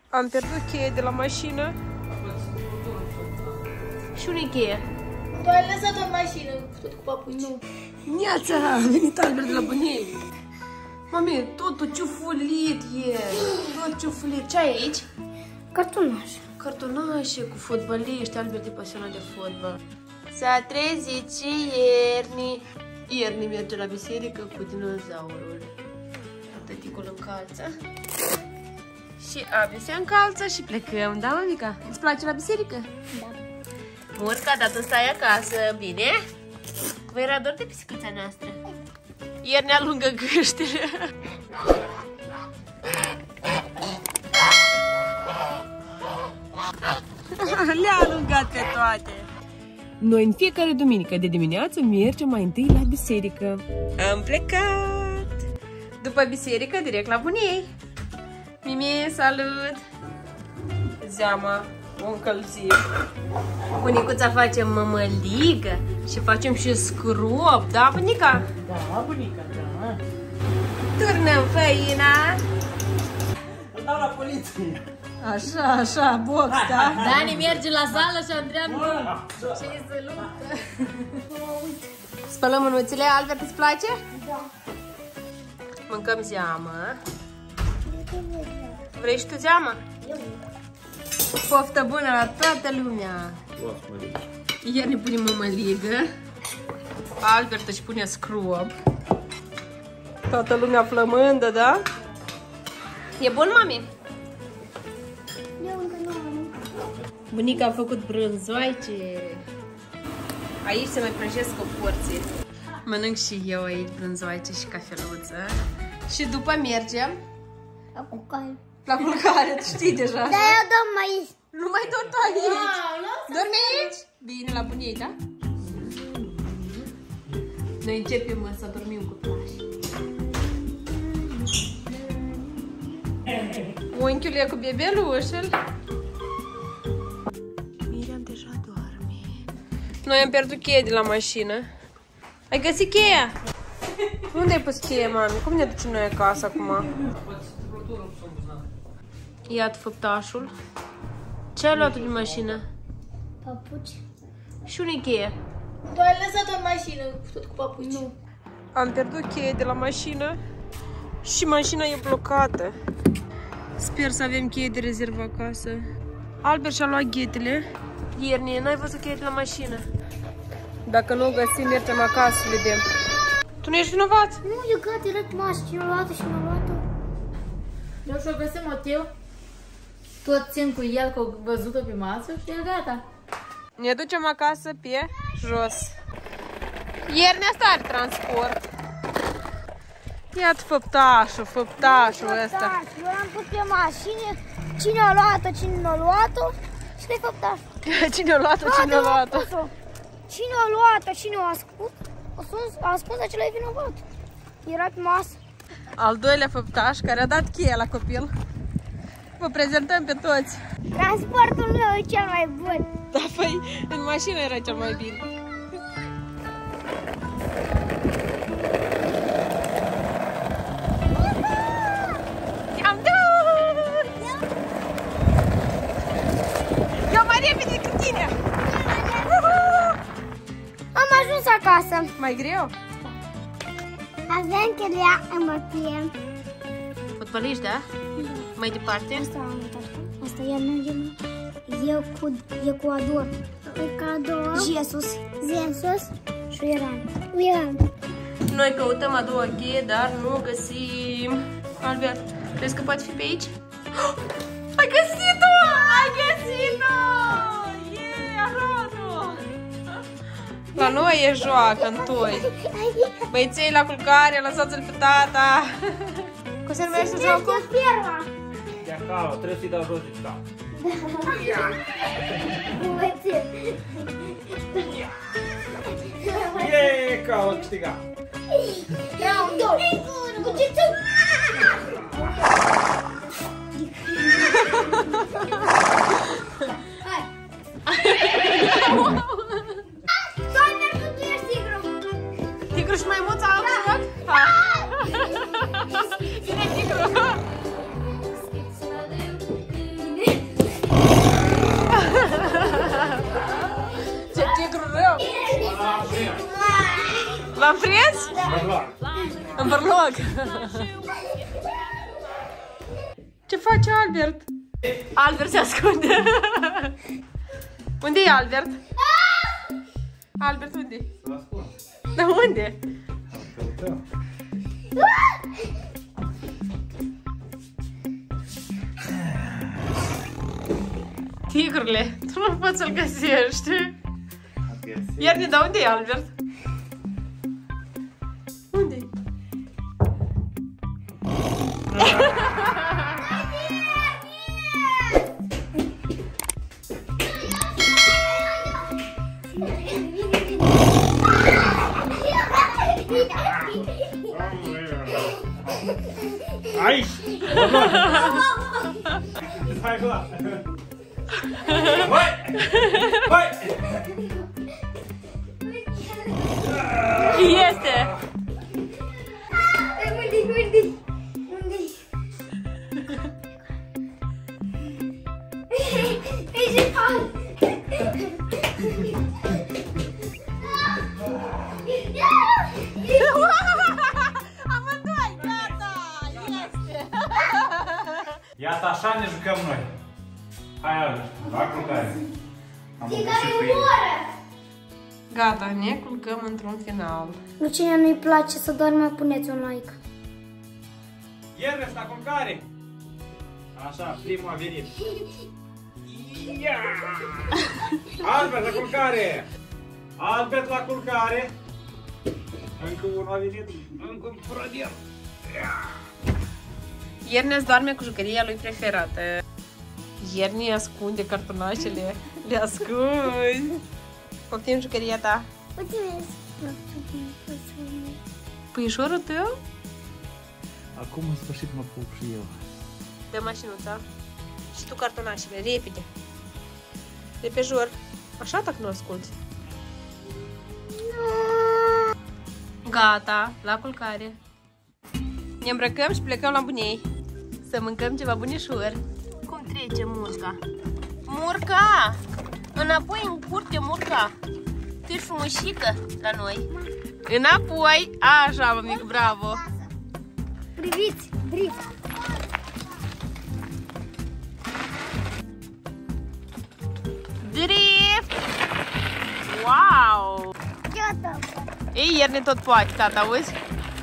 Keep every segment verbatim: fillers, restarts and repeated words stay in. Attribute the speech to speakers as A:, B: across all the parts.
A: Am pierdut cheie de la mașină. Și unde-i cheie?
B: Tu ai lăsat-o în mașină, tot cu papuci. Nu.
A: Neața, a venit Albert de la buniei. Mami, totul ciufulit e. Tot ciufulit. Ce ai aici?
B: Cartonaș.
A: Cartonașe cu fotbaliști. Albert e pasionat de fotbal. S-a trezit și ierni. Ierni merge la biserică cu dinozaurul. Tăticul încalță. Și Abi se încalță și plecăm. Da, mamica? Îți place la biserică?
B: Da.
A: Urca, dar tu stai acasă, bine? Vă era dor de pisicuța noastră. Ieri ne alungă gâștile. Le-a alungat pe toate. Noi în fiecare duminică de dimineață mergem mai întâi la biserică. Am plecat. După biserică, direct la buniei. Mimi, salut! Zeama, o încălzim. Bunicuța face mămăligă și facem și scrop, da, bunica?
C: Da, bunica, da.
A: Turnăm făina.
C: Îl dau la poliție.
A: Așa, așa, box, da?
B: Dani merge la sală și Andreea nu. Ce să luptă.
A: Spălăm mânuțele, Albert, îți place?
B: Da.
A: Mâncăm zeamă. Vrei și tu zeamă?
B: Eu.
A: Poftă bună la toată lumea! Iar ne punem mămăligă. Albert își pune scrub. Toată lumea flămândă, da? E bun, mami?
B: Eu încă nu am.
A: Bunica a făcut brânzoaice. Aici se mai prăjesc o porție. Mănânc și eu aici brânzoaice și cafeluță. Și după mergem
B: La culcare.
A: la culcare, tu știi deja.
B: Da, eu dăm aici.
A: Nu mai dorm aici. Dormi aici? Bine, la buniei, da? Noi începem să dormim cu plași. Unchiul e cu bebelușul. Miriam deja doarme. Noi am pierdut cheia de la mașină. Ai găsit cheia? Unde ai pus cheia, mami? Cum ne ducem noi acasă acum? Iată făptașul. Ce ai luat din mașină?
B: Papuci.
A: Și unde-i cheia?
B: Tu ai lăsat-o în mașină, tot cu papuci. Nu.
A: Am pierdut cheia de la mașină și mașina e blocată. Sper să avem cheie de rezervă acasă. Albert și-a luat ghetele. Iernie, n-ai văzut cheia de la mașină? Dacă nu o găsim, mergem acasă să vedem. Tu nu ești vinovat?
B: Nu, eu gata, direct masă, cine a luat-o și mi-a luat-o.
D: Eu și-o găsim motiv. Tot țin cu el, că au văzut-o pe masă și e gata.
A: Ne ducem acasă pe jos. Ieri ne-a are transport. Iată făptașul, făptașul ăsta.
B: Eu l-am pus pe mașină, cine a luat-o, cine nu a luat-o și de făptașul.
A: Cine a luat-o, cine a luat-o?
B: Cine a luat-o, cine a ascuns, a spus, a spus acela e vinovat. Era pe masă.
A: Al doilea făptaș care a dat cheia la copil. Vă prezentăm pe toți.
B: Transportul meu e cel mai bun.
A: Da, păi, în mașină era cel mai bine. I-am dus! Eu mai repede decât tine!
B: Am ajuns acasă.
A: Mai greu?
B: Avem chelia în măpie.
A: Fotbaliști, da? Mai departe?
B: Asta am uitat. Asta e nu e cu Ecuador. Ecuador. Jesus. Jesus și Iran. Iran.
A: Noi căutăm a doua cheie, dar nu o găsim. Albert, crezi că poate fi pe aici? Ai găsit-o! Ai găsit-o! Yeah, arată! La noi e joacă, în toi. Băieței la culcare, lăsați-l pe tata. Cum se numește jocul?
C: De acolo, trebuie să-i dau jos de cap. Yeee, că au câștigat.
B: Round doi. Cu ce tu? Hai. Stai, mergi tu, ești tigru.
A: Tigru și maimuța am jucat? Ha! Vine tigru! L-am prins? În bărloc. Ce face Albert? Albert se ascunde. Unde e Albert? Albert, unde? Da, unde? Tigrule, tu nu poți să-l găsești. Iarni, dar unde e Albert? Unde e?
C: Aici! Hai acolo! Hai! Hai!
A: Este!
B: Unde-i, unde-i? Unde-i? Ești alt!
A: Amândoi, gata! Este!
C: Iată așa ne jucăm noi. Hai, Albert, la culcare. Am
B: Fiecare o oră!
A: Gata, ne culcăm într-un final.
B: Nu, cine nu-i place să doarmă, puneți un like.
C: Iernes la culcare. Așa, primul a venit. Ia! Albert la culcare. Albert la culcare. Încă unul a venit. Încă un prădier.
A: Iernes doarme cu jucăria lui preferată. Ierni ascunde cartonașele. Le ascunzi. Poftim jucăria ta.
B: Mulțumesc!
A: Puișorul tău?
C: Acum în sfârșit mă pup și eu.
A: Dă mașinuța. Și tu cartonașele, repede. Repejor. Așa dacă nu asculti. Gata, la culcare. Ne îmbrăcăm și plecăm la bunei. Să mâncăm ceva bunișor. Cum trece Murca? Murca! Înapoi în curte, Murca! Tu ești frumușică la noi. Înapoi! Așa, mămic, bravo!
B: Priviți! Drift!
A: Drift! Wow!
B: Gata!
A: Ei, Ierne tot poate, tata, auzi?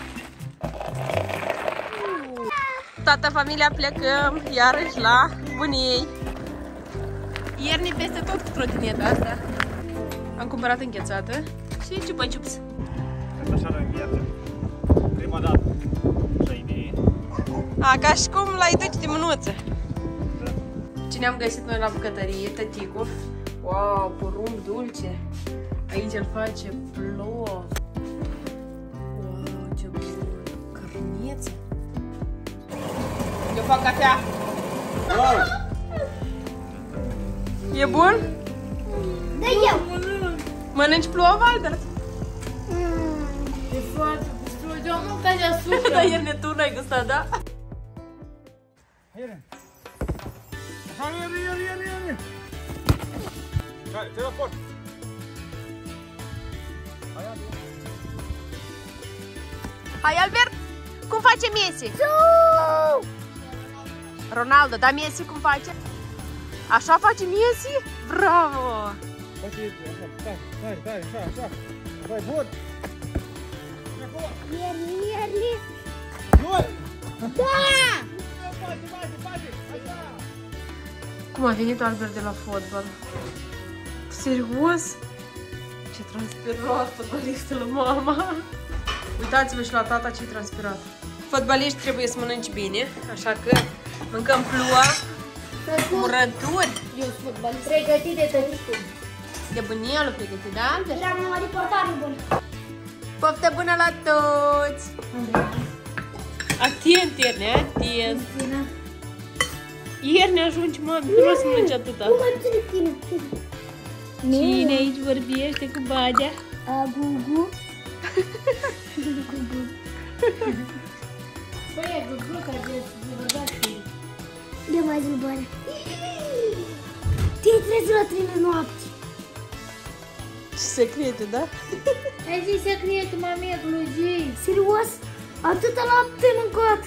A: Toată familia plecăm iarăși la bunii. Ierni peste tot cu trotineta asta. Am cumpărat înghețată și ciupa-ciups.
C: Așa la viață. Prima dată. Așa idee.
A: A, ca și cum l-ai duci de mânuță. Ce ne-am găsit noi la bucătărie, tăticu. Wow, porumb dulce. Aici îl face plov. Wow, ce bun. Cărniță. Eu fac cafea.
C: Wow.
A: E bun?
B: Da, eu!
A: Mănânci plov, Albert?
D: E foarte destul, eu nu ca deasupra.
A: Da, Ierne, tu n-ai gustat, da?
C: Ierne. Hai, Ierne, Ierne, Ierne, Ierne. Hai, te raport. Hai, Albert.
A: Hai, Albert! Cum face Messi? Ronaldo, dar Messi cum face? Așa face Messi? Bravo!
C: Face așa, stai, stai, stai, așa, așa. Vai, bun.
B: Ierni, ierni!
C: Gol!
B: Da!
C: Bate, bate, bate, așa.
A: Cum a venit Albert de la fotbal? Serios? Ce transpirat fotbalistul, mama! Uitați-vă și la tata ce-i transpirat. Fotbaliști trebuie să mănânci bine, așa că mâncăm plua, murături.
B: Eu sunt fotbalist. Pregătit de tăticu.
A: De bunielul pregătit, da, Albert?
B: Eram o reportare bună.
A: Poftă bună la toți! Atent, Ierne, atent! Ierne, ajungi, mami, nu vreau să mănânci atâta.
B: Nu mai ține tine.
A: Cine aici vorbește cu Badea?
B: A, Gugu.
D: Băi, e Gugu care de bărbați.
B: Eu mai zic bani. Te-ai trezit la trei noapte.
A: Secrete, da?
D: Ai zis secretul, mamicului, zi.
B: Serios? Atâta lapte mâncat.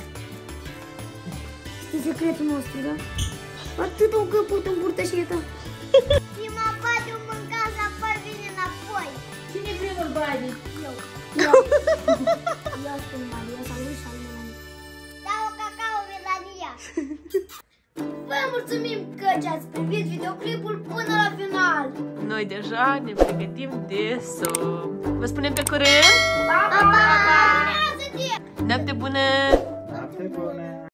B: Este secretul nostru, da? Atât o căput în burtășită. Prima bade o mânca și apoi vine înapoi.
D: Cine primul bade?
B: Eu. Eu. Eu spun Maria, salut și Almena. Dau o cacao, Melania. Vă mulțumim că ați privit videoclipul până la final.
A: Noi deja ne pregătim de somn. Vă spunem pe curând?
B: Pa, pa, pa!
A: Noapte bună!
C: Noapte bună!